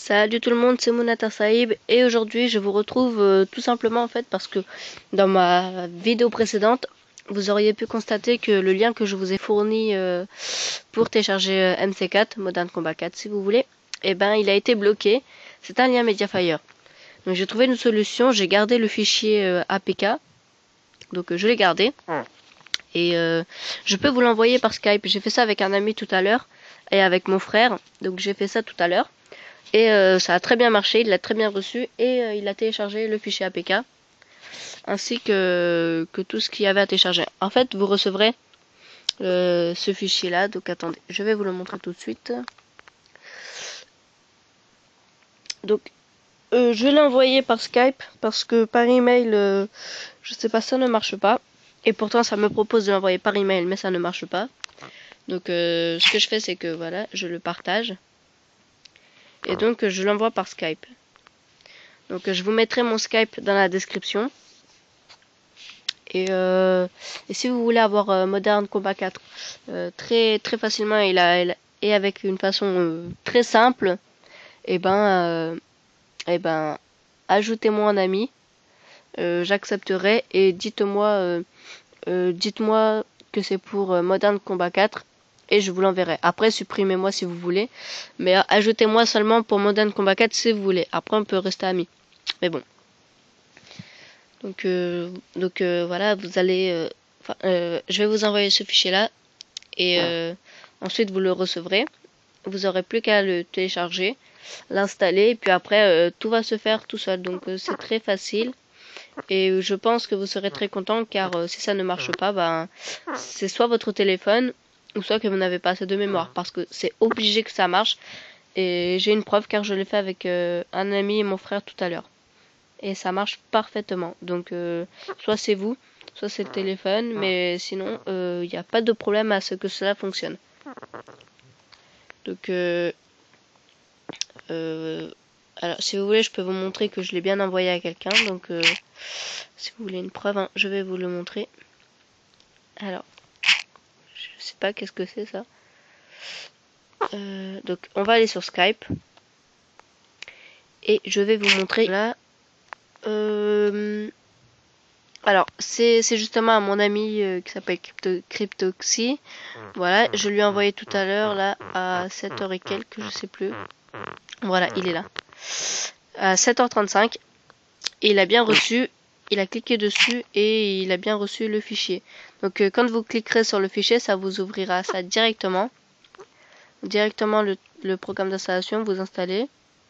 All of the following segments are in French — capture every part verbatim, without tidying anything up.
Salut tout le monde, c'est Mounata Saïb et aujourd'hui je vous retrouve euh, tout simplement en fait parce que dans ma vidéo précédente vous auriez pu constater que le lien que je vous ai fourni euh, pour télécharger euh, M C quatre, Modern Combat quatre si vous voulez, et ben il a été bloqué. C'est un lien Mediafire. Donc j'ai trouvé une solution, j'ai gardé le fichier euh, A P K, donc euh, je l'ai gardé et euh, je peux vous l'envoyer par Skype. J'ai fait ça avec un ami tout à l'heure et avec mon frère, donc j'ai fait ça tout à l'heure. Et euh, ça a très bien marché, il l'a très bien reçu et euh, il a téléchargé le fichier A P K ainsi que, que tout ce qu'il y avait à télécharger. En fait, vous recevrez euh, ce fichier là, donc attendez, je vais vous le montrer tout de suite. Donc, euh, je l'ai envoyé par Skype parce que par email, euh, je sais pas, ça ne marche pas. Et pourtant, ça me propose de l'envoyer par email, mais ça ne marche pas. Donc, euh, ce que je fais, c'est que voilà, je le partage. Et donc je l'envoie par Skype. Donc je vous mettrai mon Skype dans la description. Et, euh, et si vous voulez avoir euh, Modern Combat quatre euh, très très facilement et, la, et avec une façon euh, très simple, et ben, euh, et ben ajoutez-moi en ami. Euh, J'accepterai et dites-moi euh, euh, dites-moi que c'est pour euh, Modern Combat quatre. Et je vous l'enverrai. Après, supprimez-moi si vous voulez. Mais ajoutez-moi seulement pour Modern Combat quatre si vous voulez. Après, on peut rester amis. Mais bon. Donc, euh, donc euh, voilà, vous allez... Euh, euh, je vais vous envoyer ce fichier-là. Et euh, ensuite, vous le recevrez. Vous aurez plus qu'à le télécharger, l'installer. Et puis après, euh, tout va se faire tout seul. Donc, euh, c'est très facile. Et je pense que vous serez très content. Car euh, si ça ne marche pas, ben, c'est soit votre téléphone... ou soit que vous n'avez pas assez de mémoire, parce que c'est obligé que ça marche. Et j'ai une preuve car je l'ai fait avec euh, un ami et mon frère tout à l'heure. Et ça marche parfaitement. Donc euh, soit c'est vous, soit c'est le téléphone, mais sinon il euh, n'y a pas de problème à ce que cela fonctionne. Donc euh, euh, alors si vous voulez, je peux vous montrer que je l'ai bien envoyé à quelqu'un. Donc euh, si vous voulez une preuve, hein, je vais vous le montrer. Alors je sais pas qu'est-ce que c'est ça. Euh, donc on va aller sur Skype et je vais vous montrer là. Euh, alors c'est justement à mon ami euh, qui s'appelle Crypto, Cryptoxy. Voilà, je lui ai envoyé tout à l'heure là à sept heures et quelques, je sais plus. Voilà, il est là. À sept heures trente-cinq. Et il a bien reçu, il a cliqué dessus et il a bien reçu le fichier. Donc euh, quand vous cliquerez sur le fichier, ça vous ouvrira ça directement. Directement le, le programme d'installation, vous installez.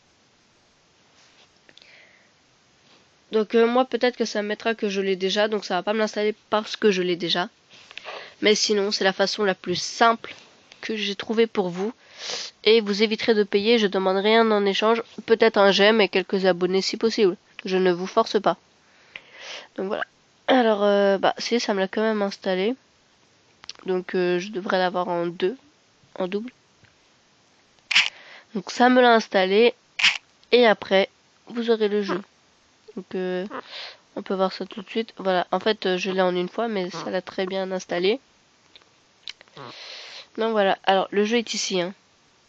Donc euh, moi peut-être que ça me mettra que je l'ai déjà, donc ça va pas me l'installer parce que je l'ai déjà. Mais sinon c'est la façon la plus simple que j'ai trouvée pour vous. Et vous éviterez de payer, je demande rien en échange, peut-être un j'aime et quelques abonnés si possible. Je ne vous force pas. Donc voilà. Alors euh, bah si, ça me l'a quand même installé. Donc euh, je devrais l'avoir en deux, en double. Donc ça me l'a installé. Et après, vous aurez le jeu. Donc euh, on peut voir ça tout de suite. Voilà, en fait euh, je l'ai en une fois, mais ça l'a très bien installé. Donc voilà, alors le jeu est ici. Hein.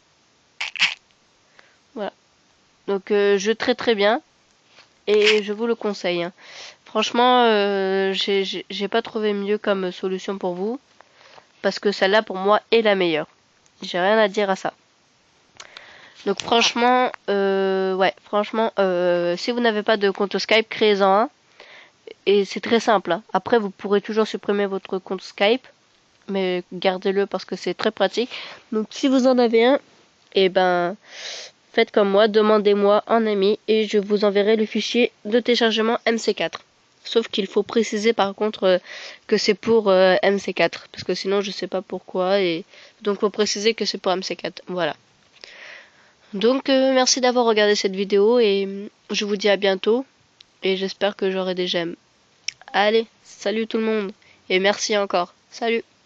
Voilà. Donc euh, jeu très très bien. Et je vous le conseille. Hein. Franchement, euh, j'ai pas trouvé mieux comme solution pour vous. Parce que celle-là pour moi est la meilleure. J'ai rien à dire à ça. Donc franchement, euh, ouais, franchement, euh, si vous n'avez pas de compte Skype, créez-en un. Et c'est très simple. Hein. Après, vous pourrez toujours supprimer votre compte Skype. Mais gardez-le parce que c'est très pratique. Donc si vous en avez un, et eh ben faites comme moi, demandez-moi en ami et je vous enverrai le fichier de téléchargement M C quatre. Sauf qu'il faut préciser par contre euh, que c'est pour euh, M C quatre. Parce que sinon je sais pas pourquoi. Et donc faut préciser que c'est pour M C quatre. Voilà. Donc euh, merci d'avoir regardé cette vidéo et je vous dis à bientôt. Et j'espère que j'aurai des j'aime. Allez, salut tout le monde. Et merci encore. Salut.